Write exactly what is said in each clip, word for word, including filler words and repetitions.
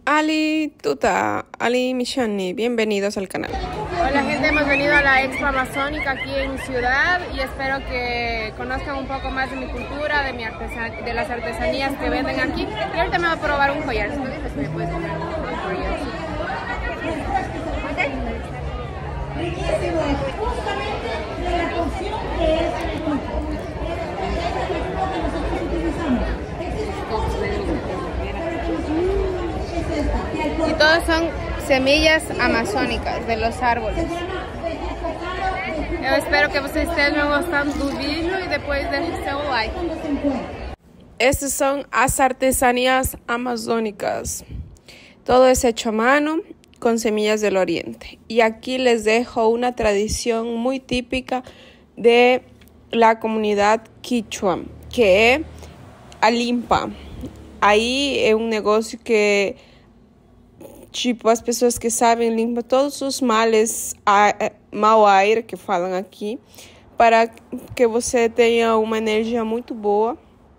Ali Tuta, Ali Mishani, bienvenidos al canal. Hola gente, hemos venido a la Expo Amazónica aquí en mi ciudad y espero que conozcan un poco más de mi cultura, de, mi artesan de las artesanías que venden aquí. Y ahorita me voy a probar un collar. Si me puedes comprar un collar. Y todos son semillas amazónicas de los árboles. Eu espero que vocês estejam gostando do vídeo e depois deixem seu like. Estas son as artesanías amazónicas. Todo es hecho a mano con semillas del oriente. Y aquí les dejo una tradición muy típica de la comunidad quichua, que es a limpa. Aí é um negócio que, tipo, as pessoas que sabem limpam todos os males, a, mau aire que falam aqui, para que você tenha uma energia muito boa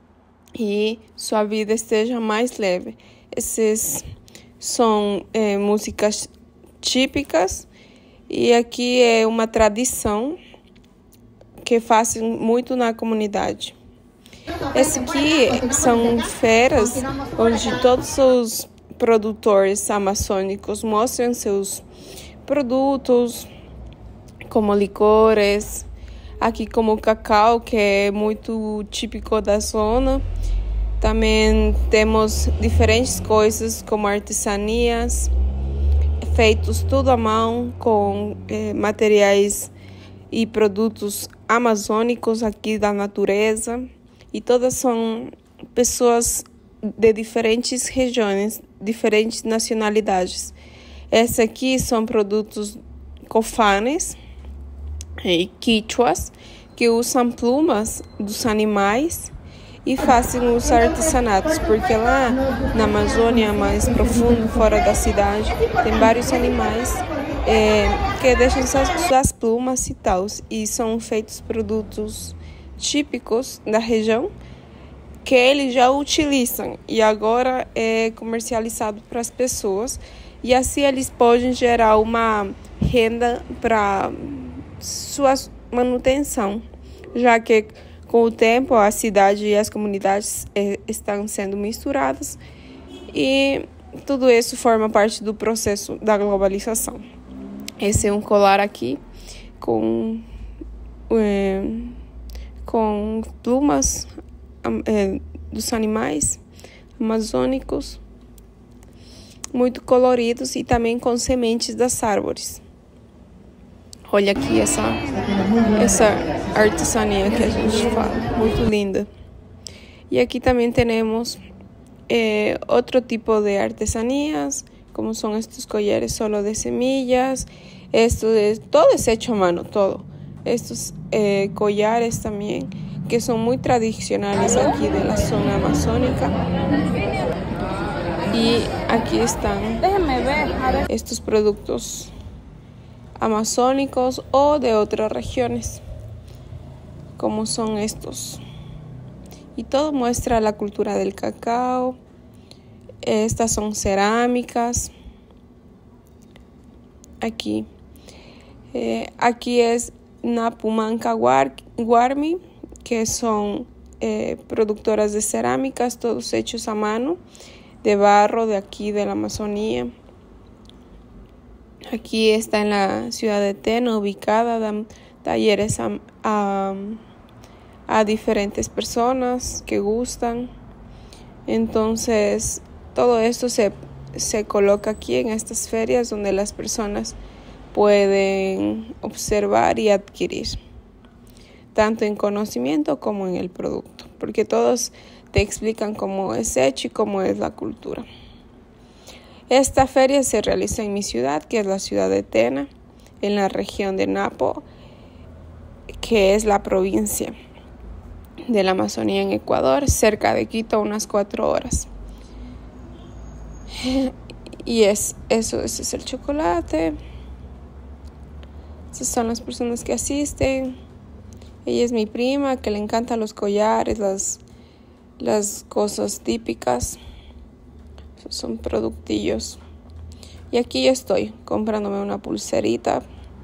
e sua vida esteja mais leve. Essas são é, músicas típicas e aqui é uma tradição que fazem muito na comunidade. Esse aqui são feiras onde todos os produtores amazônicos mostram seus produtos, como licores, aqui como cacau, que é muito típico da zona. Também temos diferentes coisas como artesanias, feitos tudo à mão com eh, materiais e produtos amazônicos aqui da natureza. E todas são pessoas de diferentes regiões, diferentes nacionalidades. Esses aqui são produtos cofanes e quichuas que usam plumas dos animais e fazem os artesanatos, porque lá na Amazônia, mais profundo, fora da cidade, tem vários animais é, que deixam suas, suas plumas e tal, e são feitos produtos típicos da região que eles já utilizam e agora é comercializado para as pessoas, e assim eles podem gerar uma renda para sua manutenção, já que com o tempo a cidade e as comunidades é, estão sendo misturadas e tudo isso forma parte do processo da globalização. Esse é um colar aqui com é, com plumas é, dos animais amazônicos, muito coloridos, e também com sementes das árvores. Olha aqui essa, essa artesania que a gente fala, muito linda. E aqui também temos é, outro tipo de artesanías, como são estes collares solo de semillas, esto es, todo es hecho a mano, todo. Estos eh, collares también, que son muy tradicionales aquí de la zona amazónica. Y aquí están estos productos amazónicos o de otras regiones, como son estos. Y todo muestra la cultura del cacao. Estas son cerámicas. Aquí. Eh, aquí es Napumanca Guarmi, que son eh, productoras de cerámicas, todos hechos a mano, de barro de aquí de la Amazonía. Aquí está en la ciudad de Tena, ubicada, dan talleres a, a, a diferentes personas que gustan. Entonces, todo esto se, se coloca aquí en estas ferias donde las personas pueden observar y adquirir, tanto en conocimiento como en el producto, porque todos te explican cómo es hecho y cómo es la cultura. Esta feria se realiza en mi ciudad, que es la ciudad de Tena, en la región de Napo, que es la provincia de la Amazonía en Ecuador, cerca de Quito, unas cuatro horas. Y es eso, ese es el chocolate. Estas son las personas que asisten. Ella es mi prima, que le encantan los collares, las, las cosas típicas. Son productillos. Y aquí estoy comprándome una pulserita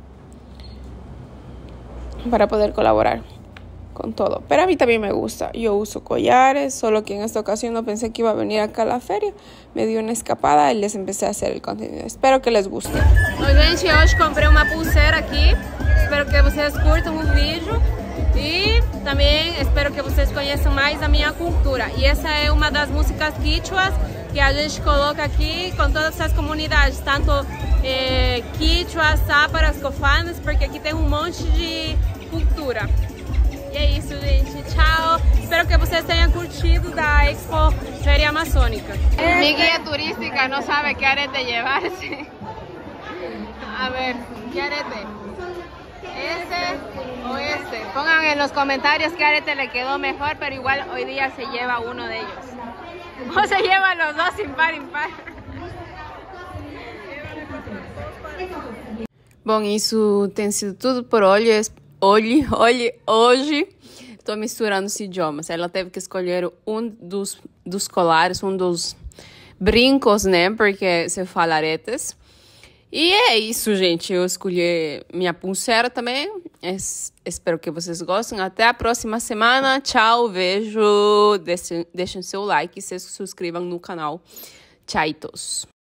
para poder colaborar con todo. Pero a mí también me gusta. Yo uso collares, solo que en esta ocasión no pensé que iba a venir acá a la feria. Me di una escapada y les empecé a hacer el contenido. Espero que les guste. Oi, gente, hoje comprei uma pulseira aqui. Espero que vocês curtam o vídeo. E também espero que vocês conheçam mais a minha cultura. E essa é uma das músicas quichuas que a gente coloca aqui com todas as comunidades, tanto eh, quichuas, sáparas, cofanes, porque aqui tem um monte de cultura. E é isso, gente. Tchau. Espero que vocês tenham curtido da Expo Feria Amazônica. Mi guía turística no sabe qué arete llevarse. A ver, ¿qué arete? ¿Este o este? Pongan en los comentarios qué arete le quedó mejor, pero igual hoy día se lleva uno de ellos. O se lleva los dos sin par, impar. Bom, isso tem sido tudo por hoje. Hoje, hoje, hoje. Estou misturando os idiomas. Ela teve que escolher um dos, dos colares, um dos brincos, né? Porque você fala aretes. E é isso, gente. Eu escolhi minha pulseira também. Es, espero que vocês gostem. Até a próxima semana. Tchau, vejo. Deixem, deixem seu like e se inscrevam no canal. Tchaitos.